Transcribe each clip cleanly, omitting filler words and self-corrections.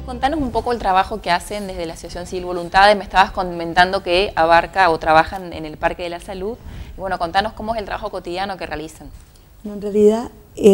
Contanos un poco el trabajo que hacen desde la Asociación Civil Voluntades. Me estabas comentando que abarca o trabajan en el Parque de la Salud. Y bueno, contanos cómo es el trabajo cotidiano que realizan. Bueno, en realidad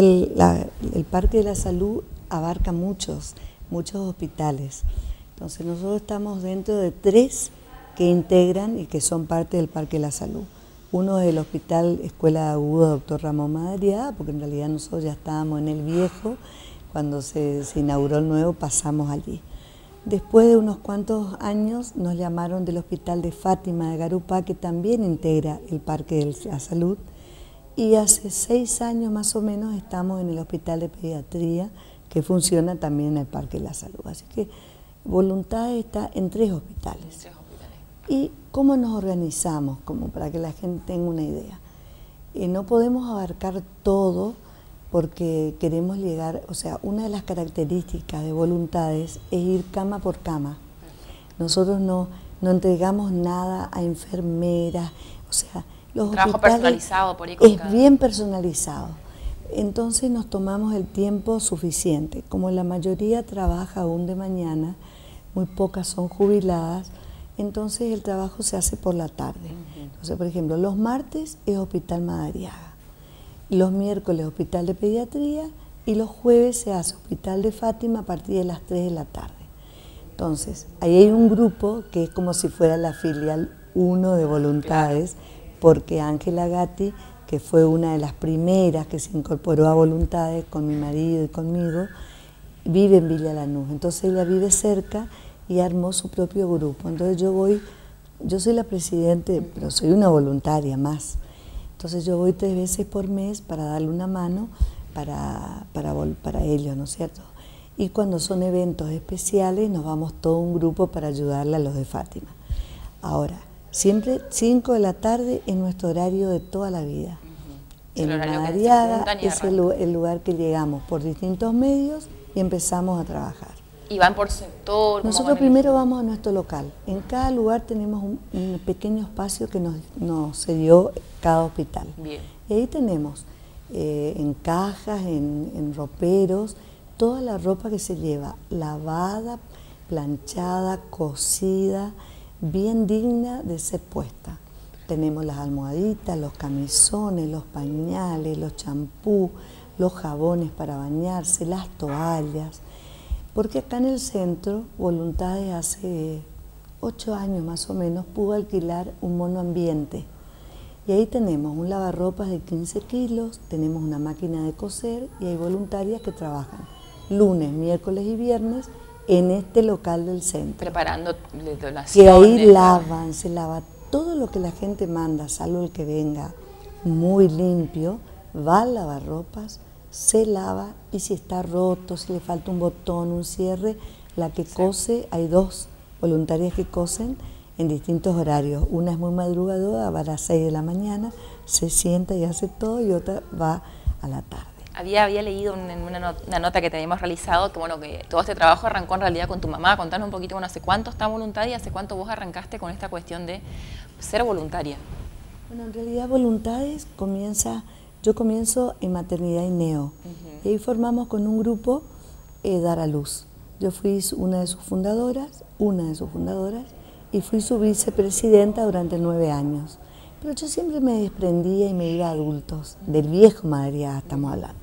el Parque de la Salud abarca muchos hospitales. Entonces nosotros estamos dentro de 3 que integran y que son parte del Parque de la Salud. Uno es el Hospital Escuela de Agudo Dr. Ramón Madariaga, porque en realidad nosotros ya estábamos en el viejo, cuando se inauguró el nuevo pasamos allí. Después de unos cuantos años nos llamaron del Hospital de Fátima de Garupá, que también integra el Parque de la Salud, y hace 6 años más o menos estamos en el Hospital de Pediatría, que funciona también en el Parque de la Salud. Así que Voluntades está en 3 hospitales. ¿Y cómo nos organizamos? Como para que la gente tenga una idea. No podemos abarcar todo porque queremos llegar, o sea, una de las características de Voluntades es ir cama por cama. Nosotros no entregamos nada a enfermeras, o sea, los trabajo personalizado por ahí es bien personalizado. Entonces nos tomamos el tiempo suficiente. Como la mayoría trabaja aún de mañana, muy pocas son jubiladas, entonces el trabajo se hace por la tarde. Entonces, por ejemplo, los martes es Hospital Madariaga, los miércoles Hospital de Pediatría y los jueves se hace Hospital de Fátima a partir de las 3 de la tarde. Entonces, ahí hay un grupo que es como si fuera la filial 1 de Voluntades, porque Ángela Gatti, que fue una de las primeras que se incorporó a Voluntades con mi marido y conmigo, vive en Villa Lanús. Entonces ella vive cerca y armó su propio grupo. Entonces yo soy la presidente, pero soy una voluntaria más. Entonces yo voy 3 veces por mes para darle una mano para ellos, ¿no es cierto? Y cuando son eventos especiales nos vamos todo un grupo para ayudarle a los de Fátima. Ahora, siempre 5 de la tarde es nuestro horario de toda la vida. En Madariaga es el lugar que llegamos por distintos medios y empezamos a trabajar. ¿Y van por sector? Nosotros primero vamos a nuestro local. En cada lugar tenemos un pequeño espacio que nos cedió cada hospital. Bien. Y ahí tenemos en cajas, en roperos, toda la ropa que se lleva, lavada, planchada, cosida, bien digna de ser puesta. Tenemos las almohaditas, los camisones, los pañales, los champús, los jabones para bañarse, las toallas. Porque acá en el centro, Voluntades hace 8 años más o menos pudo alquilar un monoambiente. Y ahí tenemos un lavarropas de 15 kilos, tenemos una máquina de coser y hay voluntarias que trabajan lunes, miércoles y viernes en este local del centro. Preparando donaciones. Que ahí lavan, se lava todo lo que la gente manda, salvo el que venga muy limpio, va al lavarropas, se lava y si está roto, si le falta un botón, un cierre, la que cose, hay 2 voluntarias que cosen en distintos horarios. Una es muy madrugadora, va a las 6 de la mañana, se sienta y hace todo, y otra va a la tarde. Había leído en una nota que te habíamos realizado que, bueno, que todo este trabajo arrancó en realidad con tu mamá. Contanos un poquito, bueno, ¿hace cuánto está voluntaria? ¿Hace cuánto vos arrancaste con esta cuestión de ser voluntaria? Bueno, en realidad Voluntades yo comienzo en maternidad y neo. Y ahí formamos con un grupo Dar a Luz. Yo fui una de sus fundadoras, y fui su vicepresidenta durante 9 años. Pero yo siempre me desprendía y me iba a adultos, del viejo Madariaga estamos hablando.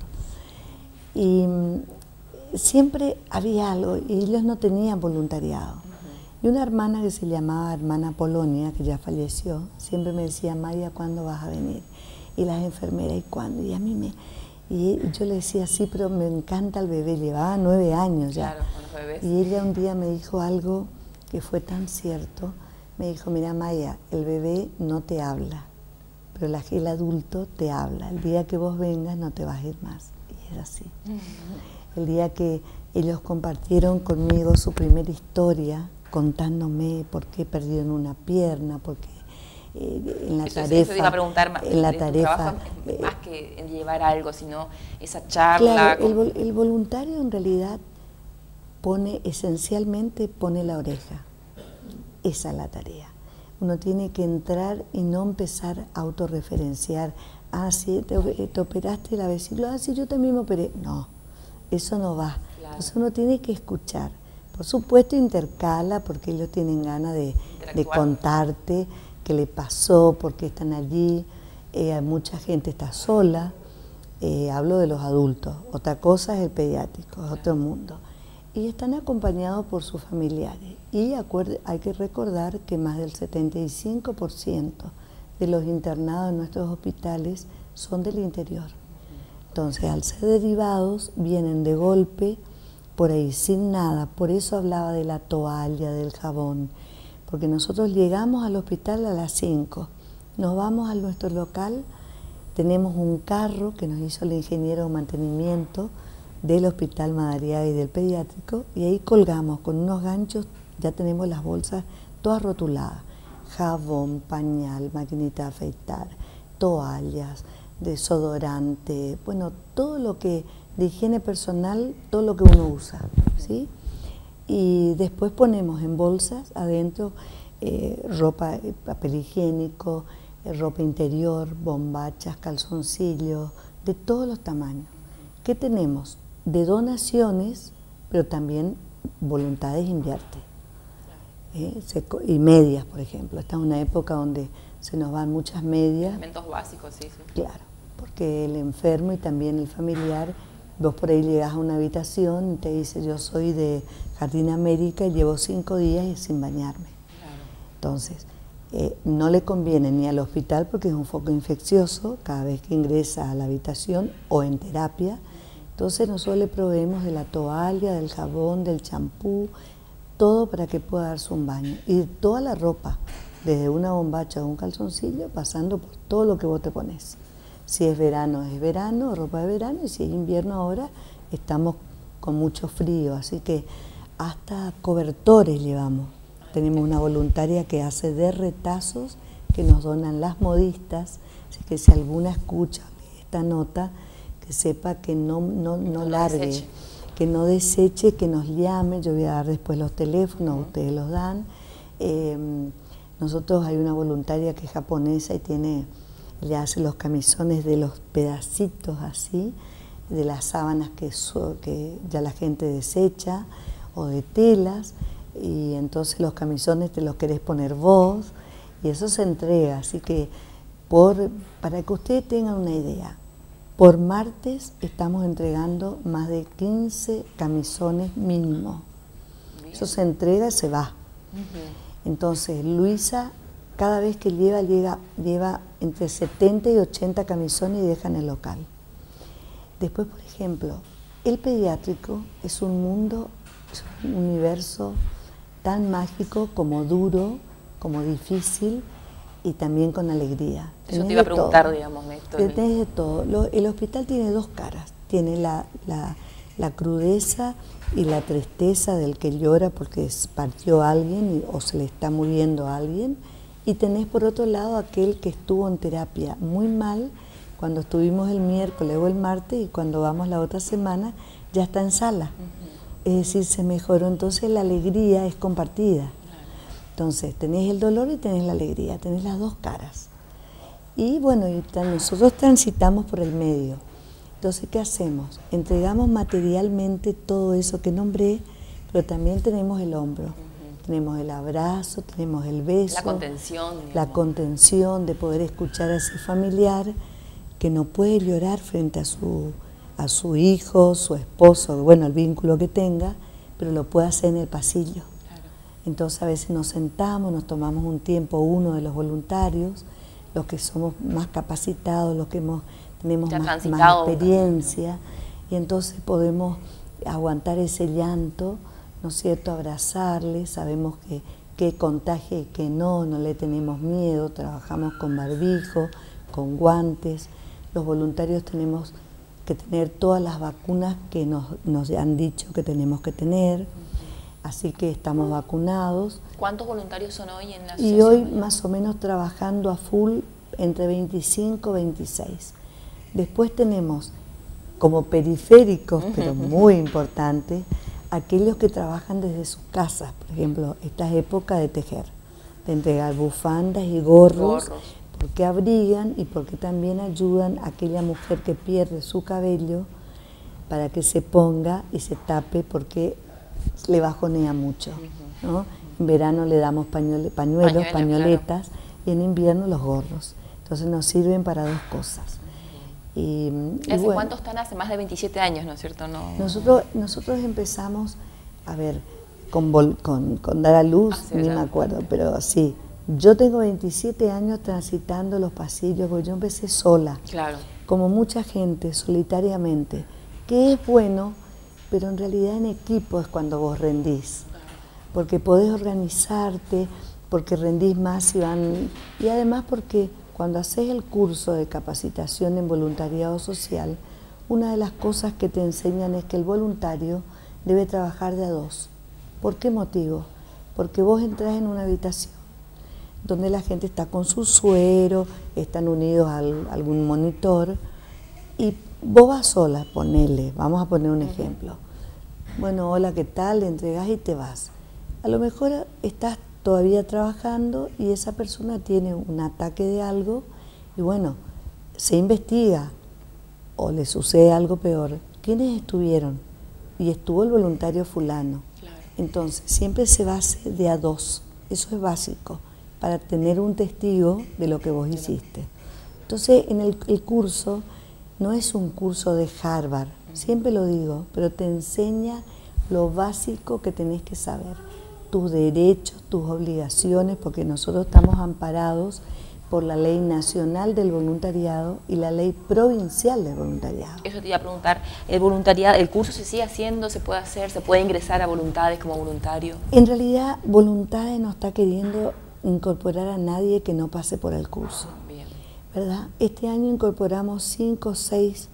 Y siempre había algo, y ellos no tenían voluntariado. Y una hermana que se llamaba hermana Polonia, que ya falleció, siempre me decía, Maya, ¿cuándo vas a venir? Y las enfermeras, ¿y cuándo? Y yo le decía, sí, pero me encanta el bebé, llevaba 9 años ya. Claro, con los bebés. Y ella un día me dijo algo que fue tan cierto, me dijo, mira Maya, el bebé no te habla, pero el adulto te habla. El día que vos vengas no te vas a ir más. Y era así. El día que ellos compartieron conmigo su primera historia, contándome por qué perdieron una pierna, porque en la tarefa... Eso te iba a preguntar, en la tarefa, más que llevar algo, sino esa charla. Claro, el voluntario en realidad esencialmente pone la oreja. Esa es la tarea. Uno tiene que entrar y no empezar a autorreferenciar. Ah, sí, te operaste la vesícula, ah, sí, yo también me operé. No, eso no va. Claro. Entonces uno tiene que escuchar, Por supuesto intercala porque ellos tienen ganas de contarte qué le pasó, por qué están allí. Mucha gente está sola, hablo de los adultos, otra cosa es el pediátrico, es otro mundo. Y están acompañados por sus familiares. Y hay que recordar que más del 75% de los internados en nuestros hospitales son del interior. Entonces, al ser derivados, vienen de golpe, por ahí sin nada. Por eso hablaba de la toalla, del jabón. Porque nosotros llegamos al hospital a las 5, nos vamos a nuestro local, tenemos un carro que nos hizo el ingeniero de mantenimiento del Hospital Madariaga y del pediátrico, y ahí colgamos con unos ganchos, ya tenemos las bolsas todas rotuladas. Jabón, pañal, maquinita de afeitar, toallas, desodorante, bueno, todo lo que de higiene personal, todo lo que uno usa, ¿sí? Y después ponemos en bolsas adentro ropa, papel higiénico, ropa interior, bombachas, calzoncillos, de todos los tamaños. ¿Qué tenemos? De donaciones, pero también voluntades invierte. Y medias, por ejemplo. Esta es una época donde se nos van muchas medias. Elementos básicos, sí, sí. Claro, porque el enfermo y también el familiar, vos por ahí llegas a una habitación y te dice, yo soy de Jardín América y llevo 5 días sin bañarme. Claro. Entonces, no le conviene ni al hospital porque es un foco infeccioso cada vez que ingresa a la habitación o en terapia. Entonces nosotros le proveemos de la toalla, del jabón, del champú, todo para que pueda darse un baño. Y toda la ropa, desde una bombacha o un calzoncillo, pasando por todo lo que vos te pones. Si es verano, ropa de verano, y si es invierno ahora, estamos con mucho frío, así que hasta cobertores llevamos. Tenemos una voluntaria que hace de retazos que nos donan las modistas, así que si alguna escucha esta nota, que sepa que no largue, deseche. Que no deseche, que nos llame. Yo voy a dar después los teléfonos, ustedes los dan. Nosotros hay una voluntaria que es japonesa y le hace los camisones de los pedacitos así, de las sábanas que ya la gente desecha, o de telas, y entonces los camisones te los querés poner vos, y eso se entrega. Así que, para que ustedes tengan una idea, por martes estamos entregando más de 15 camisones mínimo. Bien. Eso se entrega y se va. Entonces, Luisa, cada vez que lleva entre 70 y 80 camisones y deja en el local. Después, por ejemplo, el pediátrico es un mundo, es un universo tan mágico como duro, como difícil y también con alegría. Eso te iba a preguntar, digamos, esto. Tenés de todo. El hospital tiene dos caras. Tiene la crudeza y la tristeza del que llora porque partió alguien o se le está muriendo a alguien. Y tenés por otro lado aquel que estuvo en terapia muy mal cuando estuvimos el miércoles o el martes, y cuando vamos la otra semana ya está en sala. Es decir, se mejoró. Entonces la alegría es compartida. Entonces tenés el dolor y tenés la alegría, tenés las dos caras. Y bueno, nosotros transitamos por el medio. Entonces, ¿qué hacemos? Entregamos materialmente todo eso que nombré, pero también tenemos el hombro. Tenemos el abrazo, tenemos el beso. La contención. Digamos. La contención de poder escuchar a ese familiar que no puede llorar frente a su hijo, su esposo, bueno, el vínculo que tenga, pero lo puede hacer en el pasillo. Claro. Entonces a veces nos sentamos, nos tomamos un tiempo, uno de los voluntarios, los que somos más capacitados, los que tenemos más experiencia, y entonces podemos aguantar ese llanto, ¿no es cierto?, abrazarle, sabemos que contagia y que no le tenemos miedo, trabajamos con barbijo, con guantes. Los voluntarios tenemos que tener todas las vacunas que nos han dicho que tenemos que tener, así que estamos vacunados. ¿Cuántos voluntarios son hoy en la asociación? Y hoy más o menos trabajando a full entre 25 y 26. Después tenemos como periféricos, pero muy importantes, aquellos que trabajan desde sus casas. Por ejemplo, esta es época de tejer, de entregar bufandas y gorros, porque abrigan y porque también ayudan a aquella mujer que pierde su cabello para que se ponga y se tape, porque le bajonea mucho, ¿no? En verano le damos pañuelos, pañoletas, claro. Y en invierno los gorros. Entonces nos sirven para dos cosas. ¿Hace bueno, cuánto están? Hace más de 27 años, ¿no es cierto? No. Nosotros empezamos, a ver, con dar a luz, ni me acuerdo, pero sí. Yo tengo 27 años transitando los pasillos, porque yo empecé sola, claro. Como mucha gente, solitariamente, que es bueno, pero en realidad en equipo es cuando vos rendís, porque podés organizarte, porque rendís más y además porque cuando haces el curso de capacitación en voluntariado social, una de las cosas que te enseñan es que el voluntario debe trabajar de a dos. ¿Por qué motivo? Porque vos entrás en una habitación donde la gente está con su suero, están unidos a algún monitor, y vos vas sola, ponele, vamos a poner un ejemplo. Bueno, hola, ¿qué tal? Le entregás y te vas. A lo mejor estás todavía trabajando y esa persona tiene un ataque de algo y bueno, se investiga o le sucede algo peor. ¿Quiénes estuvieron? Y estuvo el voluntario fulano. Claro. Entonces, siempre se base de a dos, eso es básico, para tener un testigo de lo que vos hiciste. Entonces, en el curso no es un curso de Harvard, siempre lo digo, pero te enseña lo básico que tenés que saber, tus derechos, tus obligaciones, porque nosotros estamos amparados por la Ley Nacional del Voluntariado y la Ley Provincial del Voluntariado. Eso te iba a preguntar, ¿el voluntariado, el curso se sigue haciendo, se puede hacer, se puede ingresar a voluntades como voluntario? En realidad, Voluntades no está queriendo incorporar a nadie que no pase por el curso. Bien. ¿Verdad? Este año incorporamos 5 o 6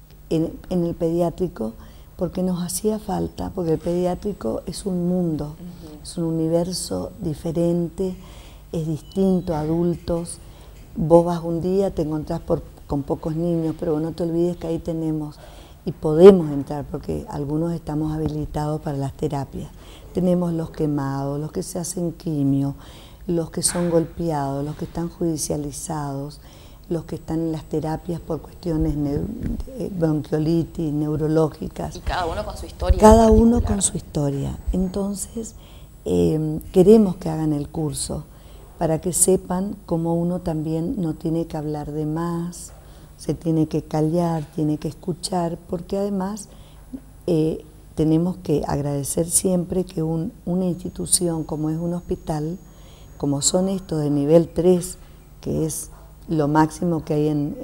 en el pediátrico porque nos hacía falta, porque el pediátrico es un mundo, es un universo diferente, es distinto a adultos. Vos vas un día, te encontrás con pocos niños, pero no te olvides que ahí tenemos y podemos entrar porque algunos estamos habilitados para las terapias. Tenemos los quemados, los que se hacen quimio, los que son golpeados, los que están judicializados, los que están en las terapias por cuestiones bronquiolitis, neurológicas. Y cada uno con su historia. Cada uno con su historia. Entonces, queremos que hagan el curso para que sepan cómo uno también no tiene que hablar de más, se tiene que callar, tiene que escuchar, porque además tenemos que agradecer siempre que una institución como es un hospital, como son estos de nivel 3, que es lo máximo que hay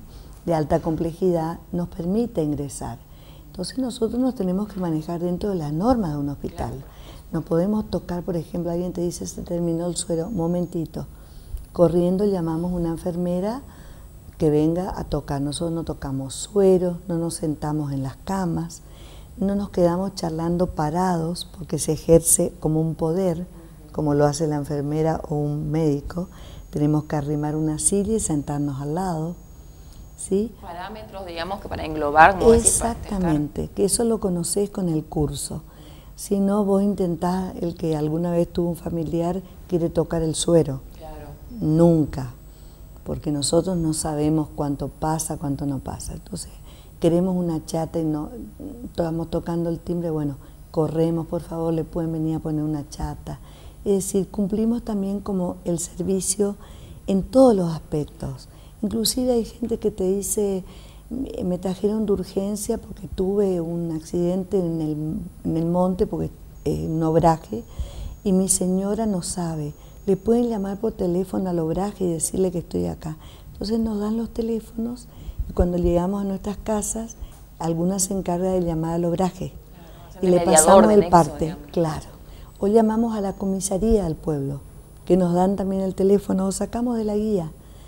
de alta complejidad, nos permite ingresar. Entonces nosotros nos tenemos que manejar dentro de las normas de un hospital. Claro. No podemos tocar, por ejemplo, alguien te dice se terminó el suero, momentito, corriendo llamamos a una enfermera que venga a tocar. Nosotros no tocamos suero, no nos sentamos en las camas, no nos quedamos charlando parados porque se ejerce como un poder, como lo hace la enfermera o un médico. Tenemos que arrimar una silla y sentarnos al lado, ¿sí? Parámetros, digamos, que para englobar, ¿no? Exactamente, que eso lo conocés con el curso. Si no, vos intentás, el que alguna vez tuvo un familiar quiere tocar el suero. Claro. Nunca, porque nosotros no sabemos cuánto pasa, cuánto no pasa. Entonces, queremos una chata y no estamos tocando el timbre, bueno, corremos, por favor, le pueden venir a poner una chata. Es decir, cumplimos también como el servicio en todos los aspectos. Inclusive hay gente que te dice, me trajeron de urgencia porque tuve un accidente en el monte, porque un obraje, y mi señora no sabe. Le pueden llamar por teléfono al obraje y decirle que estoy acá. Entonces nos dan los teléfonos y cuando llegamos a nuestras casas, alguna se encarga de llamar al obraje. Claro, y le pasamos el parte, digamos. Claro. O llamamos a la comisaría del pueblo, que nos dan también el teléfono, o sacamos de la guía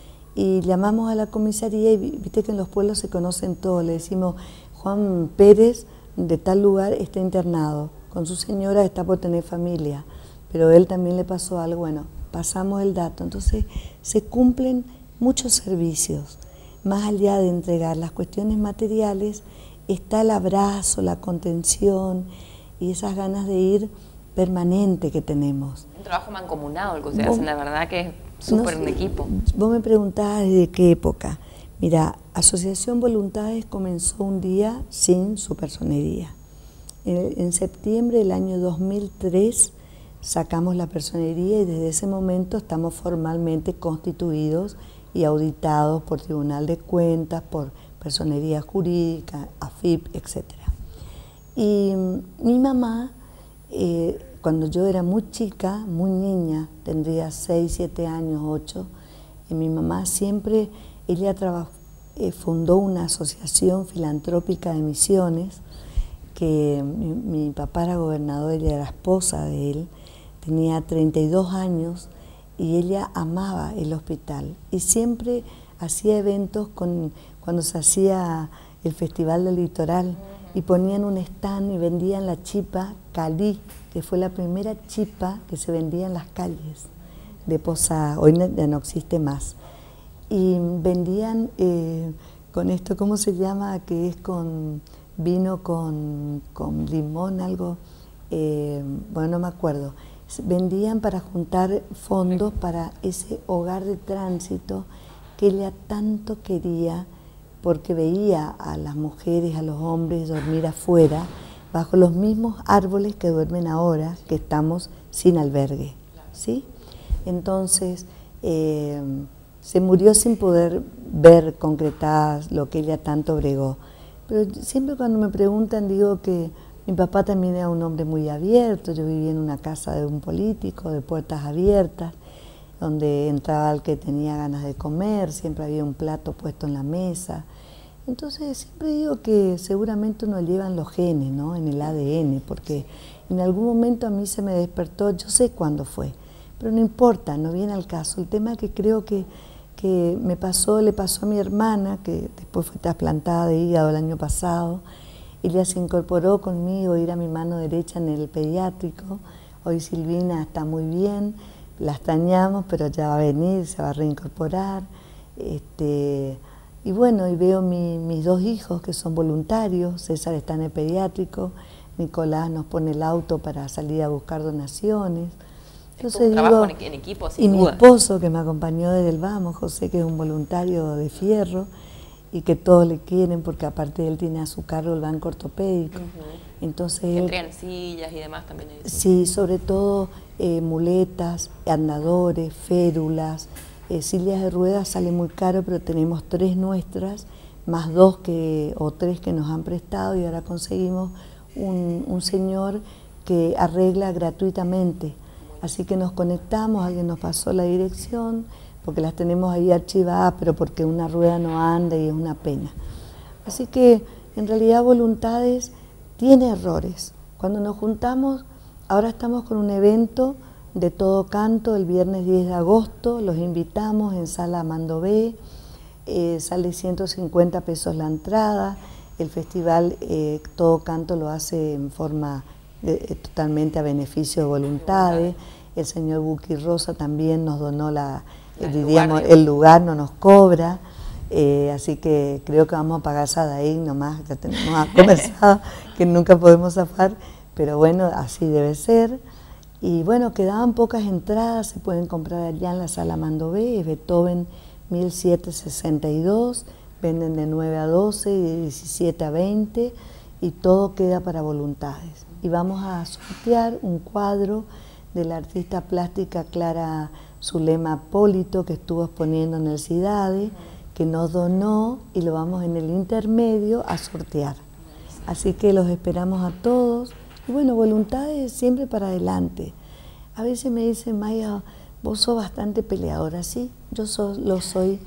y llamamos a la comisaría y viste que en los pueblos se conocen todos, le decimos Juan Pérez de tal lugar está internado, con su señora está por tener familia, pero él también le pasó algo, bueno, pasamos el dato, entonces se cumplen muchos servicios, más allá de entregar las cuestiones materiales, está el abrazo, la contención y esas ganas de ir permanente que tenemos. Un trabajo mancomunado el que ustedes hacen, la verdad que es súper en equipo. Vos me preguntabas desde qué época. Mira, Asociación Voluntades comenzó un día sin su personería. En septiembre del año 2003 sacamos la personería y desde ese momento estamos formalmente constituidos y auditados por Tribunal de Cuentas, por Personería Jurídica, AFIP, etc. Y mi mamá, cuando yo era muy chica, muy niña, tendría 6, 7 años, 8, y mi mamá siempre, ella fundó una asociación filantrópica de misiones, que mi papá era gobernador, ella era esposa de él, tenía 32 años y ella amaba el hospital y siempre hacía eventos cuando se hacía el Festival del Litoral y ponían un stand y vendían la chipa Calí, que fue la primera chipa que se vendía en las calles de Posada, hoy ya no existe más. Y vendían con esto, ¿cómo se llama? Que es con vino con limón, algo, bueno, no me acuerdo. Vendían para juntar fondos para ese hogar de tránsito que ella tanto quería, porque veía a las mujeres, a los hombres dormir afuera, bajo los mismos árboles que duermen ahora, que estamos sin albergue, ¿sí? Entonces, se murió sin poder ver concretadas lo que ella tanto bregó. Pero siempre cuando me preguntan digo que mi papá también era un hombre muy abierto, yo vivía en una casa de un político, de puertas abiertas, donde entraba el que tenía ganas de comer, siempre había un plato puesto en la mesa. Entonces siempre digo que seguramente uno lleva en los genes, ¿no? En el ADN, porque en algún momento a mí se me despertó, yo sé cuándo fue, pero no importa, no viene al caso. El tema que creo que le pasó a mi hermana, que después fue trasplantada de hígado el año pasado. Ella se incorporó conmigo, era mi mano derecha en el pediátrico. Hoy Silvina está muy bien, la extrañamos, pero ya va a venir, se va a reincorporar. Y bueno, y veo mis 2 hijos que son voluntarios. César está en el pediátrico, Nicolás nos pone el auto para salir a buscar donaciones. Entonces, un trabajo en equipo, sin duda. Mi esposo, que me acompañó desde el Vamos, José, que es un voluntario de fierro y que todos le quieren porque aparte él tiene a su cargo el banco ortopédico. Entonces que entregan sillas y demás también. Sí, sobre todo muletas, andadores, férulas, sillas de ruedas sale muy caro, pero tenemos 3 nuestras, más 2 o 3 que nos han prestado y ahora conseguimos un señor que arregla gratuitamente. Así que nos conectamos, alguien nos pasó la dirección, porque las tenemos ahí archivadas, pero porque una rueda no anda y es una pena. Así que en realidad Voluntades tiene errores. Cuando nos juntamos, ahora estamos con un evento de todo canto el viernes 10 de agosto, los invitamos en Sala Mando B, sale 150 pesos la entrada, el festival Todo Canto lo hace en forma totalmente a beneficio de Voluntades. El señor Buki Rosa también nos donó el lugar, no nos cobra, así que creo que vamos a pagar Sadaí nomás, ya tenemos conversado que nunca podemos zafar, pero bueno, así debe ser. Y bueno, quedaban pocas entradas, se pueden comprar allá en la Sala Mando B, es Beethoven 1762, venden de 9 a 12 y de 17 a 20 y todo queda para Voluntades. Y vamos a sortear un cuadro de la artista plástica Clara Zulema Polito, que estuvo exponiendo en el CIDADE, que nos donó y lo vamos en el intermedio a sortear. Así que los esperamos a todos. Y bueno, Voluntades siempre para adelante. A veces me dicen, Maya, vos sos bastante peleadora, sí, yo lo soy,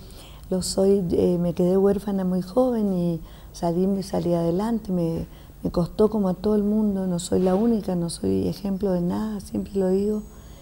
me quedé huérfana muy joven y salí adelante, me costó como a todo el mundo, no soy la única, no soy ejemplo de nada, siempre lo digo.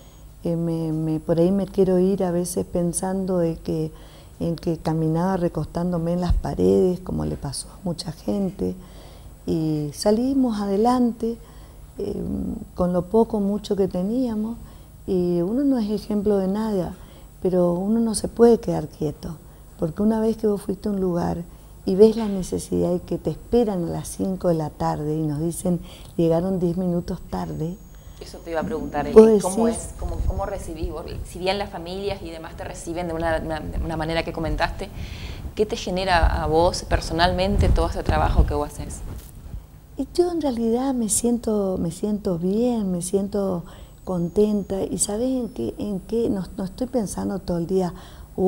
Por ahí me quiero ir a veces pensando en que caminaba recostándome en las paredes, como le pasó a mucha gente, y salimos adelante con lo poco, mucho que teníamos, y uno no es ejemplo de nada, pero uno no se puede quedar quieto, porque una vez que vos fuiste a un lugar y ves la necesidad y que te esperan a las 5 de la tarde y nos dicen, llegaron 10 minutos tarde. Eso te iba a preguntar, ¿cómo recibís vos? Si bien las familias y demás te reciben de una manera que comentaste, ¿qué te genera a vos personalmente todo ese trabajo que vos haces? Y yo en realidad me siento bien, me siento contenta. ¿Y sabes en qué? No estoy pensando todo el día,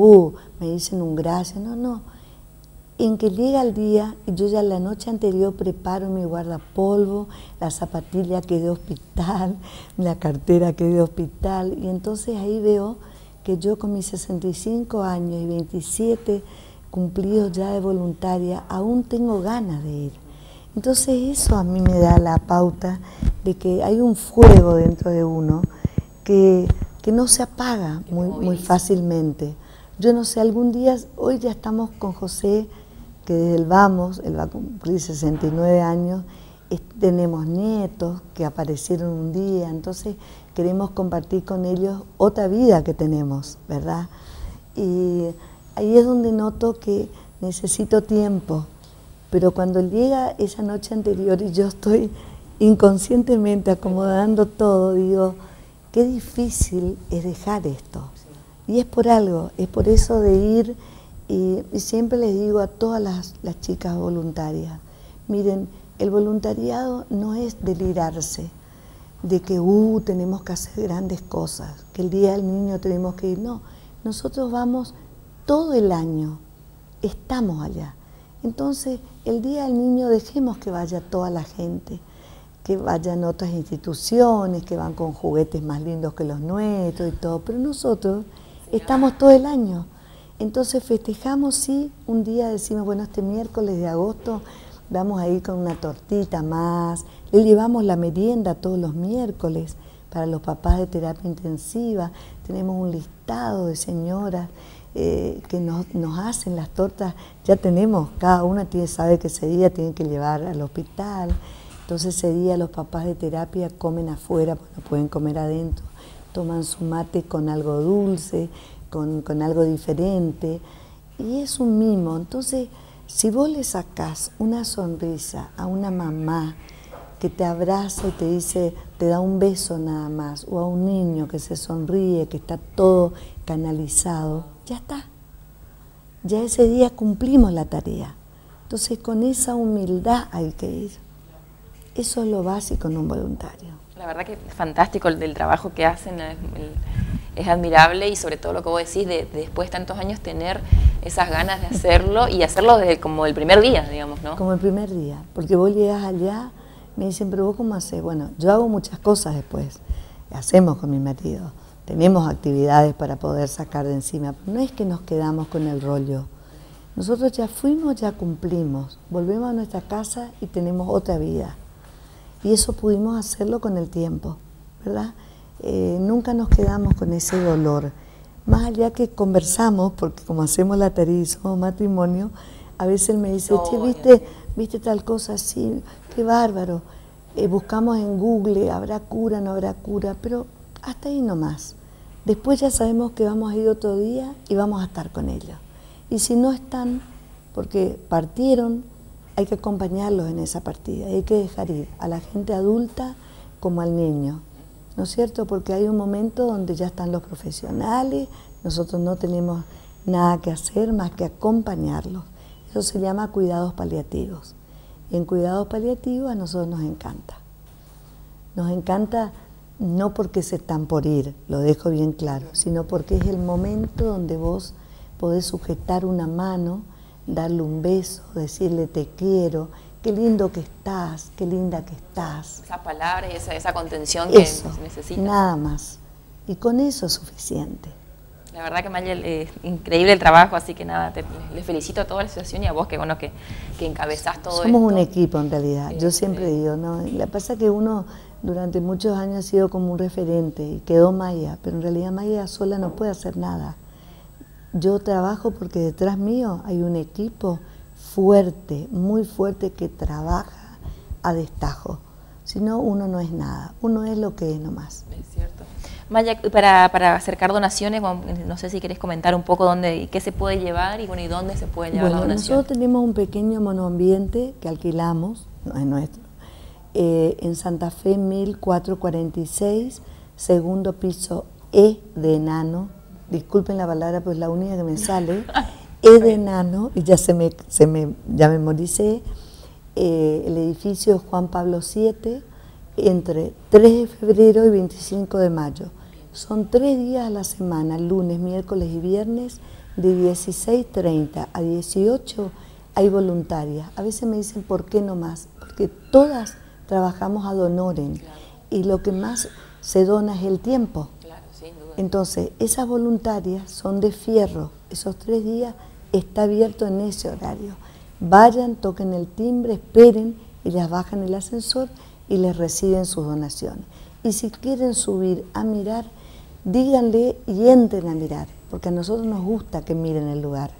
me dicen un gracias, no. En que llega el día y yo ya la noche anterior preparo mi guardapolvo, la zapatilla que es de hospital, la cartera que es de hospital, y entonces ahí veo que yo con mis 65 años y 27 cumplidos ya de voluntaria, aún tengo ganas de ir. Entonces eso a mí me da la pauta de que hay un fuego dentro de uno que no se apaga muy fácilmente. Yo no sé, algún día, hoy ya estamos con José, que desde él va a cumplir 69 años, tenemos nietos que aparecieron un día, entonces queremos compartir con ellos otra vida que tenemos, ¿verdad? Y ahí es donde noto que necesito tiempo, pero cuando llega esa noche anterior y yo estoy inconscientemente acomodando todo, digo, qué difícil es dejar esto. Y es por algo, es por eso de ir, y siempre les digo a todas las chicas voluntarias, miren, el voluntariado no es delirarse de que tenemos que hacer grandes cosas, que el día del niño tenemos que ir, no, nosotros vamos todo el año, estamos allá. Entonces, el día del niño dejemos que vaya toda la gente, que vayan otras instituciones, que van con juguetes más lindos que los nuestros y todo, pero nosotros estamos todo el año. Entonces festejamos, sí, un día decimos, bueno, este miércoles de agosto vamos a ir con una tortita más, le llevamos la merienda todos los miércoles para los papás de terapia intensiva, tenemos un listado de señoras que nos hacen las tortas, ya tenemos, cada una sabe que ese día tiene que llevar al hospital, entonces ese día los papás de terapia comen afuera, pues no pueden comer adentro, toman su mate con algo dulce, con algo diferente, y es un mimo. Entonces, si vos le sacás una sonrisa a una mamá que te abraza y te dice, te da un beso nada más, o a un niño que se sonríe, que está todo canalizado, ya está. Ya ese día cumplimos la tarea. Entonces, con esa humildad hay que ir. Eso es lo básico en un voluntario. La verdad que es fantástico el trabajo que hacen, es admirable, y sobre todo lo que vos decís de después de tantos años tener esas ganas de hacerlo y hacerlo desde como el primer día, digamos, ¿no? Como el primer día, porque vos llegas allá, me dicen, pero vos ¿cómo hacés? Bueno, yo hago muchas cosas después, hacemos con mi marido, tenemos actividades para poder sacar de encima, pero no es que nos quedamos con el rollo, nosotros ya fuimos, ya cumplimos, volvemos a nuestra casa y tenemos otra vida, y eso pudimos hacerlo con el tiempo, ¿verdad? Nunca nos quedamos con ese dolor, más allá que conversamos, porque como hacemos la tarea y somos matrimonio, a veces él me dice, che, ¿viste tal cosa así? Qué bárbaro, buscamos en Google, ¿habrá cura, no habrá cura? Pero hasta ahí nomás, después ya sabemos que vamos a ir otro día y vamos a estar con ellos, y si no están, porque partieron, hay que acompañarlos en esa partida, hay que dejar ir a la gente adulta como al niño, ¿no es cierto? Porque hay un momento donde ya están los profesionales, nosotros no tenemos nada que hacer más que acompañarlos. Eso se llama cuidados paliativos. Y en cuidados paliativos a nosotros nos encanta. Nos encanta no porque se están por ir, lo dejo bien claro, sino porque es el momento donde vos podés sujetar una mano, darle un beso, decirle te quiero, qué lindo que estás, qué linda que estás. Esa palabra y esa contención que se necesita. Nada más. Y con eso es suficiente. La verdad que Mayel, increíble el trabajo, así que nada, les felicito a toda la asociación y a vos que bueno que encabezás todo esto. Somos un equipo en realidad, yo siempre digo, ¿no? La pasa que uno durante muchos años ha sido como un referente y quedó Maya, pero en realidad Maya sola no puede hacer nada. Yo trabajo porque detrás mío hay un equipo fuerte, muy fuerte, que trabaja a destajo. Si no, uno no es nada, uno es lo que es nomás. Es cierto. Maya, para acercar donaciones, no sé si querés comentar un poco qué se puede llevar y bueno, y dónde se puede llevar la donación. Nosotros tenemos un pequeño monoambiente que alquilamos, no es nuestro, en Santa Fe 1446, segundo piso, E de enano, disculpen la palabra, pues es la única que me sale, E de enano, y ya ya memoricé, el edificio Juan Pablo VII, entre 3 de febrero y 25 de mayo. Son 3 días a la semana, lunes, miércoles y viernes, de 16:30 a 18 hay voluntarias. A veces me dicen, ¿por qué no más? Porque todas trabajamos ad honorem, y lo que más se dona es el tiempo. Claro, sin duda. Entonces, esas voluntarias son de fierro. Esos 3 días está abierto en ese horario. Vayan, toquen el timbre, esperen, y las bajan el ascensor y les reciben sus donaciones. Y si quieren subir a mirar, díganle y entren a mirar, porque a nosotros nos gusta que miren el lugar.